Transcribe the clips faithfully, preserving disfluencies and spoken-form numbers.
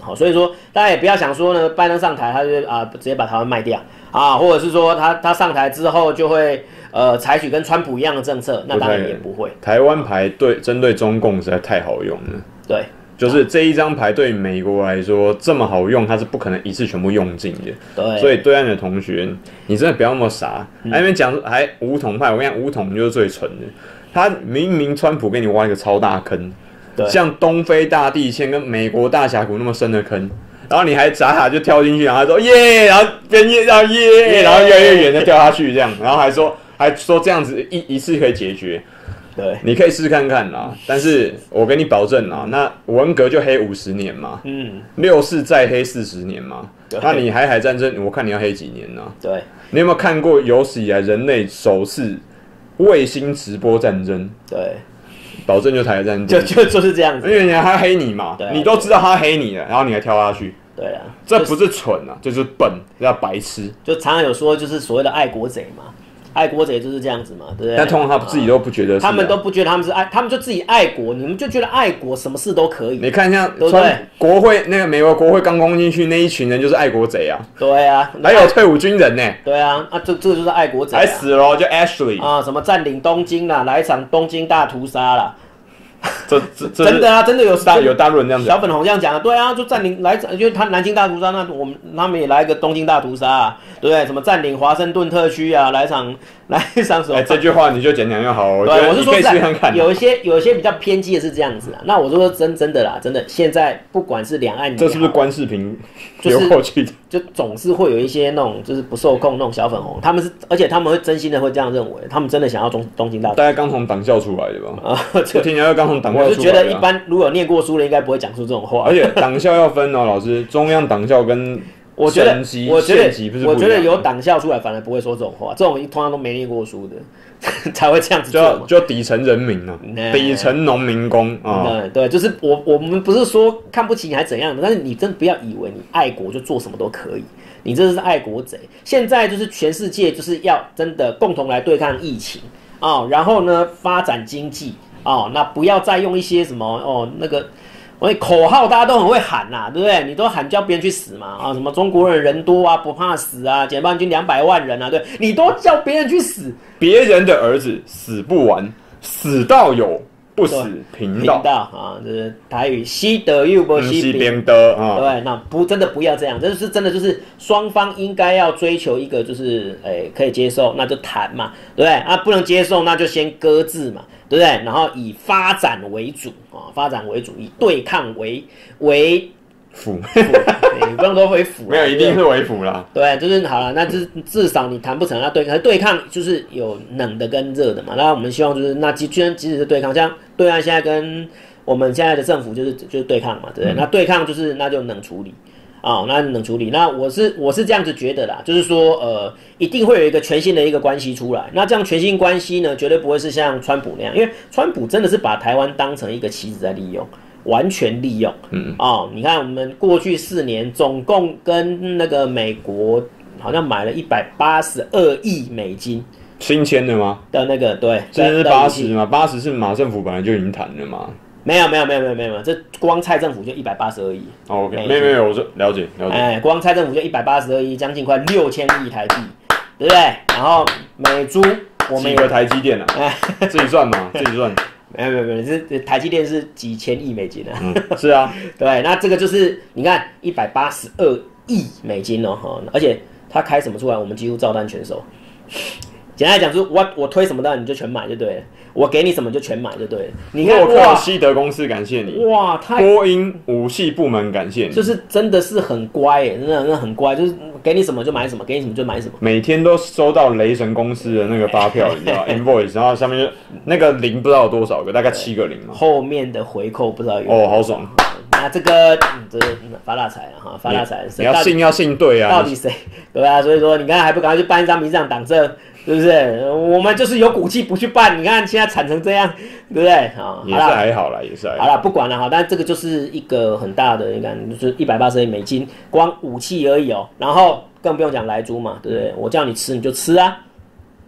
好，所以说大家也不要想说呢，拜登上台他就啊直接把台湾卖掉啊，或者是说他他上台之后就会呃采取跟川普一样的政策，那当然也不会。 台湾牌对针对中共实在太好用了， 对。 就是这一张牌对美国来说这么好用，它是不可能一次全部用尽的。 对， 所以对岸的同学，你真的不要那么傻。 嗯、 还没讲还武统派，我跟你讲，武统就是最蠢的。他明明川普给你挖一个超大坑，像东非大地堑跟美国大峡谷那么深的坑，然后你还傻傻就跳进去，然后说耶，然后边耶，然后耶，然后越来越远就掉下去这样，然后还说还说这样子一一次可以解决。 对， 你可以试试看看啦，但是我给你保证啦，那文革就黑五十年嘛，嗯，六四再黑四十年嘛，那你海海战争，我看你要黑几年呢？ 对， 你有没有看过有史以来人类首次卫星直播战争？ 对， 保证就台海战争， 就就就是这样子， 因为人家他黑你嘛， 啊、 你都知道他黑你了，然后你还跳下去， 对啊， 这不是蠢啊，这就是笨，这叫白痴。 就常常有说，就是所谓的爱国贼嘛。爱国贼就是这样子嘛，对不对？ 但通常他自己都不觉得是、啊， 他们都不觉得他们是爱，他们就自己爱国，你们就觉得爱国什么事都可以。 你看像对不对？ 国会那个美国国会刚攻进去那一群人就是爱国贼啊， 对啊， 还有退伍军人呢、欸， 对啊，啊这这个就是爱国贼、啊， 还死了就 Ashley 啊，什么占领东京啦，来一场东京大屠杀啦。 这这这真的啊，真的有大有大陆人这样讲， 小粉红这样讲啊，对啊，就占领来，就是他南京大屠杀，那我们他们也来一个东京大屠杀、啊，对不对？什么占领华盛顿特区啊，来一场来一场什么？ 哎、欸，这句话你就讲讲就好，我觉得我是说你可以试看看。 有一些有一些比较偏激的是这样子啊，那我说真真的啦，真的，现在不管是两岸， 这是不是关视频流过去的？ 就总是会有一些那种就是不受控那种小粉红，他们是而且他们会真心的会这样认为，他们真的想要东东京大屠杀。 大概刚从党校出来的吧？啊，我听起来刚从党校出来的、啊。 我是觉得一般如果有念过书的，应该不会讲出这种话。 而且党校要分哦，老师，中央党校跟我觉得我觉得我觉得有党校出来，反而不会说这种话。这种通常都没念过书的才会这样子做嘛。 就就底层人民啊，底层农民工啊、 嗯，对，就是我我们不是说看不起你还怎样的，但是你真的不要以为你爱国就做什么都可以。你这是爱国贼！现在就是全世界就是要真的共同来对抗疫情啊、哦，然后呢发展经济啊、哦，那不要再用一些什么哦那个，我口号大家都很会喊呐、啊，对不对？你都喊叫别人去死嘛啊，什么中国人人多啊，不怕死啊，解放军两百万人啊，对，你都叫别人去死， 别人的儿子死不完，死到有。不死贫道啊，这是台语西德又不西边的啊， 对，那不真的不要这样，这是真的就是双方应该要追求一个就是诶、欸、可以接受，那就谈嘛，对不对？啊，不能接受那就先搁置嘛，对不对？然后以发展为主啊，发展为主，以对抗为为辅， 你不用说为辅， 没有一定是为辅啦。 对，就是好了，那至至少你谈不成，那对抗对抗就是有冷的跟热的嘛。那我们希望就是那即居然即使是对抗，像对岸现在跟我们现在的政府就是就是对抗嘛，对不对？嗯、那对抗就是那就冷处理啊、哦，那冷处理。那我是我是这样子觉得啦，就是说呃，一定会有一个全新的一个关系出来。那这样全新关系呢，绝对不会是像川普那样，因为川普真的是把台湾当成一个棋子在利用。完全利用，嗯哦，你看我们过去四年总共跟那个美国好像买了一百八十二亿美金， 新签的吗？ 的那个对， 这是八十嘛？八十是马政府本来就已经谈了嘛？ 没有没有没有没有没有，这光蔡政府就一百八十二亿。 哦 OK， 没有没有，我说了解了解。 哎，光蔡政府就一百八十二亿，将近快六千亿台币，对不对？然后美猪我们几个台积电啊，哎、自己算嘛，自己算。 没有没有没有，是台积电是几千亿美金啊、 嗯，是啊， 对，那这个就是你看一百八十二亿美金哦，而且他开什么出来，我们几乎照单全收。简单来讲，就是我我推什么单你就全买就对了，我给你什么就全买就对了。你看， 洛克希德公司感谢你， 哇，太波音武器部门感谢你， 就是真的是很乖耶，真的真的很乖，就是给你什么就买什么，给你什么就买什么。 每天都收到雷神公司的那个发票，你知道 invoice， 然后上面就那个零不知道有多少个，大概七个零嘛。 后面的回扣不知道有哦，好爽。 那这个，嗯、这发大财了哈，发大财！ 你要信要信对啊， 到底谁？对啊，所以说你看还不赶快去办一张民进党党证，是不是？我们就是有骨气不去办，你看现在惨成这样，对不对？啊， 也是还好啦，也是还好。 好了，不管了哈，但这个就是一个很大的，你看就是一百八十亿美金，光武器而已哦，然后更不用讲莱猪嘛，对不对？我叫你吃你就吃啊。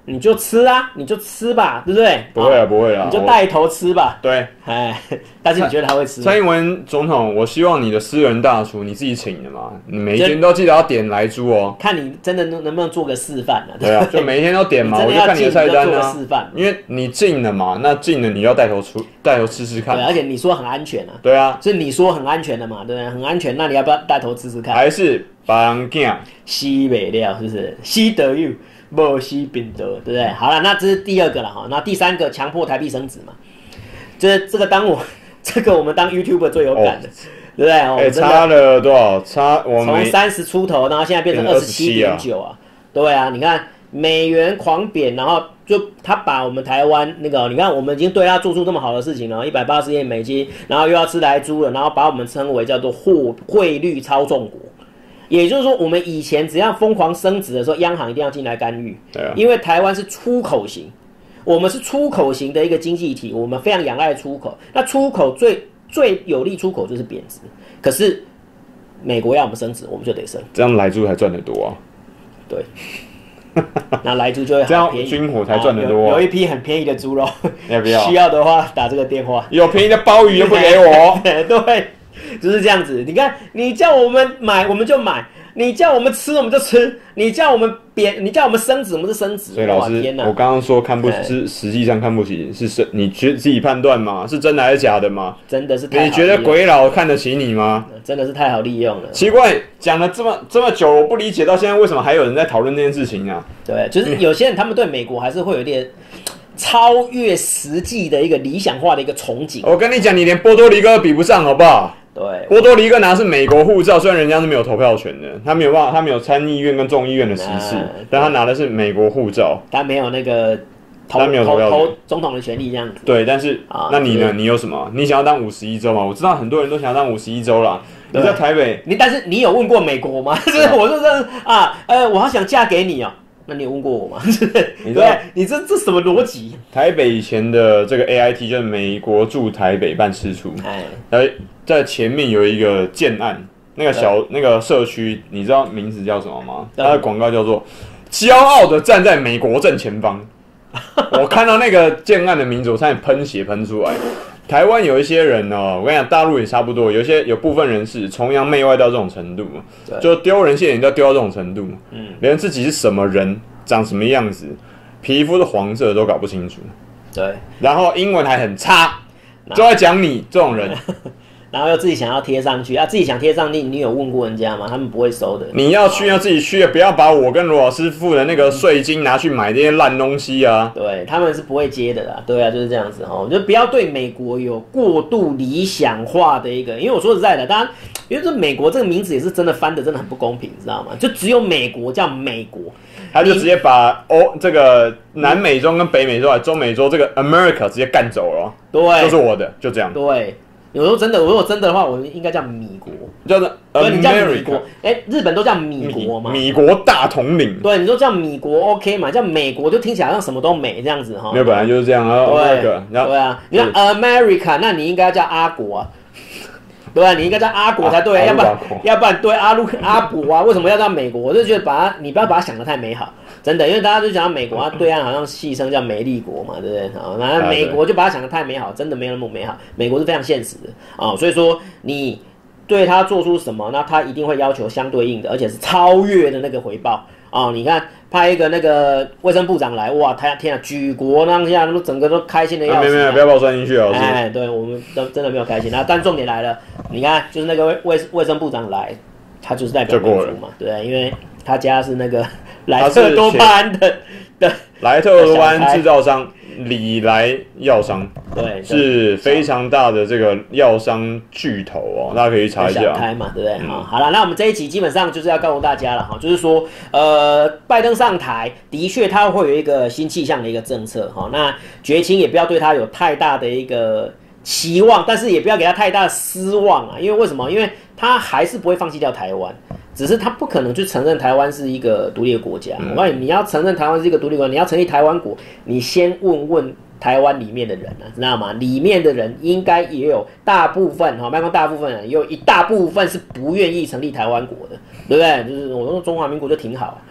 你就吃啊，你就吃吧，对不对？ 不会啊，不会啊， 你就带头吃吧。 对， 哎，但是你觉得他会吃吗？ 蔡英文总统，我希望你的私人大厨你自己请的嘛，你每一天都记得要点莱猪哦。 看你真的能能不能做个示范啊？ 对啊，就每一天都点嘛，我就看你的菜单啊。因为你进了嘛，那进了你要带头出，带头吃吃看。 对，而且你说很安全啊。 对啊， 是你说很安全的嘛，对不对？很安全，那你要不要带头吃吃看？ 还是把人囝西北料是不是？西德有。不西丙德，对不对？好了，那这是第二个了哈。那第三个，强迫台币升值嘛。这这个当我这个我们当 YouTuber 最有感的，哦、对不对？哎、 欸，差了多少？差我从三十出头，然后现在变成二十七点九啊。对啊，你看美元狂贬，然后就他把我们台湾那个，你看我们已经对他做出这么好的事情了，一百八十亿美金，然后又要吃莱猪了，然后把我们称为叫做货汇率操纵国。也就是说，我们以前只要疯狂升值的时候，央行一定要进来干预， 对啊， 因为台湾是出口型，我们是出口型的一个经济体，我们非常仰赖出口。那出口最最有利出口就是贬值，可是美国要我们升值，我们就得升， 这样莱猪还赚得多啊？ 对，那莱猪就会这样军火才赚得多、啊有。有一批很便宜的猪肉， 要不要？ 需要的话打这个电话。 有便宜的鲍鱼又不给我， 对。就是这样子，你看，你叫我们买我们就买，你叫我们吃我们就吃，你叫我们贬，你叫我们升值我们就升值。 所以老师，我刚刚说看不是实际上看不起，是是你觉自己判断吗？是真的还是假的吗？ 真的是太好利用了。 你觉得鬼佬看得起你吗？ 真的是太好利用了。 奇怪，讲了这么这么久，我不理解到现在为什么还有人在讨论这件事情啊？ 对，就是有些人他们对美国还是会有点超越实际的一个理想化的一个憧憬。 我跟你讲，你连波多黎各都比不上，好不好？ 对， 波多黎各拿的是美国护照，虽然人家是没有投票权的，他没有办法，他没有参议院跟众议院的席次，但他拿的是美国护照， 他没有那个投他没有投票权， 投总统的权利这样子。 对，但是、啊、那你呢？ 是你有什么？你想要当五十一州吗？我知道很多人都想要当五十一州啦。你在台北， 你但是你有问过美国吗？就是我就这样啊，呃，我好想嫁给你哦。那你有问过我吗？你对，你这这什么逻辑？ 台北以前的这个 A I T 就是美国驻台北办事处， 哎， 呃，在前面有一个建案，那个小那个社区，你知道名字叫什么吗？它的广告叫做“骄傲的站在美国正前方”。我看到那个建案的名字，我差点喷血喷出来。台湾有一些人哦，我跟你讲，大陆也差不多，有些有部分人士崇洋媚外到这种程度，就丢人现眼就丢到这种程度，嗯，连自己是什么人、长什么样子、皮肤是黄色都搞不清楚， 对， 然后英文还很差，就在讲你这种人。 然后又自己想要贴上去啊，自己想贴上去，你有问过人家吗？他们不会收的。 你要去要自己去，不要把我跟罗老师付的那个税金拿去买这些烂东西啊！ 对，他们是不会接的啦。对啊，就是这样子哦，就不要对美国有过度理想化的一个，因为我说实在的，当然，因为这美国这个名字也是真的翻的真的很不公平，你知道吗？就只有美国叫美国， 他就直接把欧这个南美洲跟北美洲、中美洲这个 America 直接干走了， 对， 就是我的，就这样。 对。有时候真的，如果真的的话，我应该叫米国， 叫做 America。 你叫米国，哎、欸，日本都叫米国嘛， 米国大统领。 对，你说叫米国 OK 嘛？叫美国就听起来好像什么都美这样子哈。 没有，本来就是这样啊。 对，对啊，你看 America， 那你应该叫阿国啊。对啊，你应该叫阿国才对，啊、要不然要不然对阿鲁阿伯啊，为什么要叫美国？我就觉得把它，你不要把它想得太美好。真的，因为大家就讲到美国，它对岸好像戏称叫美丽国嘛，对不对？好，那美国就把它想得太美好，真的没有那么美好。美国是非常现实的啊、哦，所以说你对他做出什么，那他一定会要求相对应的，而且是超越的那个回报啊、哦。你看派一个那个卫生部长来，哇，他天啊，举国当下都整个都开心的要死、啊。 没有没有，不要把我算进去哦。 哎，对我们都真的没有开心。那但重点来了，你看，就是那个卫卫卫生部长来，他就是代表民主嘛，对，因为他家是那个。莱特多巴胺的的莱特多巴胺制造商礼来药商， 对， 是非常大的这个药商巨头哦，大家可以查一下。 小开嘛，对不对？嗯、好了，那我们这一集基本上就是要告诉大家了哈，就是说，呃，拜登上台的确他会有一个新气象的一个政策哈，那崛青也不要对他有太大的一个期望，但是也不要给他太大的失望啊，因为为什么？因为他还是不会放弃掉台湾。只是他不可能去承认台湾是一个独立的国家。我告诉你，你要承认台湾是一个独立国家，你要成立台湾国，你先问问台湾里面的人啊，知道吗？里面的人应该也有大部分哈，包括大部分人，也有一大部分是不愿意成立台湾国的，对不对？就是我说中华民国就挺好，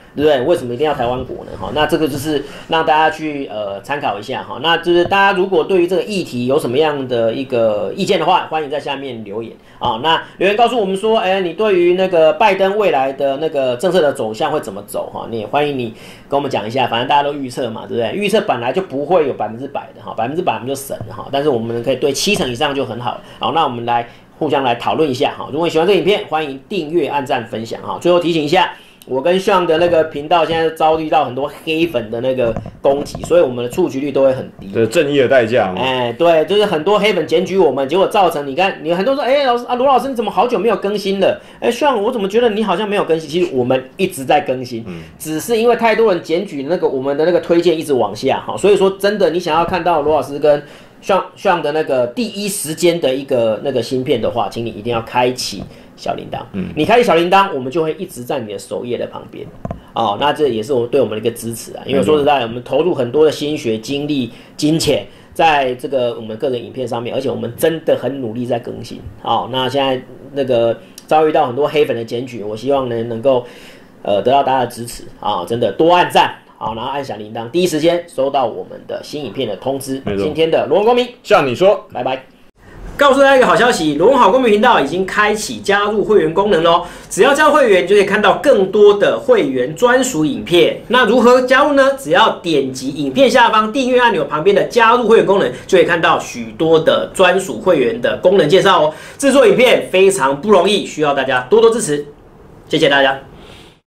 对不对？为什么一定要台湾国呢？哈，那这个就是让大家去呃参考一下哈。那就是大家如果对于这个议题有什么样的一个意见的话，欢迎在下面留言啊。那留言告诉我们说，哎，你对于那个拜登未来的那个政策的走向会怎么走哈？你也欢迎你跟我们讲一下，反正大家都预测嘛，对不对？预测本来就不会有百分之百的哈，百分之百我们就省了哈，但是我们可以对七成以上就很好。好，那我们来互相来讨论一下哈。如果你喜欢这个影片，欢迎订阅、按赞、分享哈。最后提醒一下。我跟 Sean 的那个频道现在遭遇到很多黑粉的那个攻击，所以我们的触及率都会很低。 这正义的代价。 哎，对，就是很多黑粉检举我们，结果造成你看，你很多人说，哎，老师啊，罗老师你怎么好久没有更新了？哎 ，Sean 我怎么觉得你好像没有更新？其实我们一直在更新，嗯、只是因为太多人检举那个我们的那个推荐一直往下哈，所以说真的你想要看到罗老师跟 Sean Sean 的那个第一时间的一个那个芯片的话，请你一定要开启小铃铛，嗯，你开启小铃铛，我们就会一直在你的首页的旁边，哦，那这也是我们对我们的一个支持啊。因为说实在，我们投入很多的心血、精力、金钱在这个我们个人影片上面，而且我们真的很努力在更新。哦，那现在那个遭遇到很多黑粉的检举，我希望呢能够呃得到大家的支持啊、哦，真的多按赞。好，然后按小铃铛，第一时间收到我们的新影片的通知。今天的罗文公民， 像你说， 拜拜。告诉大家一个好消息，罗文好公民频道已经开启加入会员功能咯，只要加入会员，就可以看到更多的会员专属影片。那如何加入呢？只要点击影片下方订阅按钮旁边的加入会员功能，就可以看到许多的专属会员的功能介绍哦。制作影片非常不容易，需要大家多多支持，谢谢大家。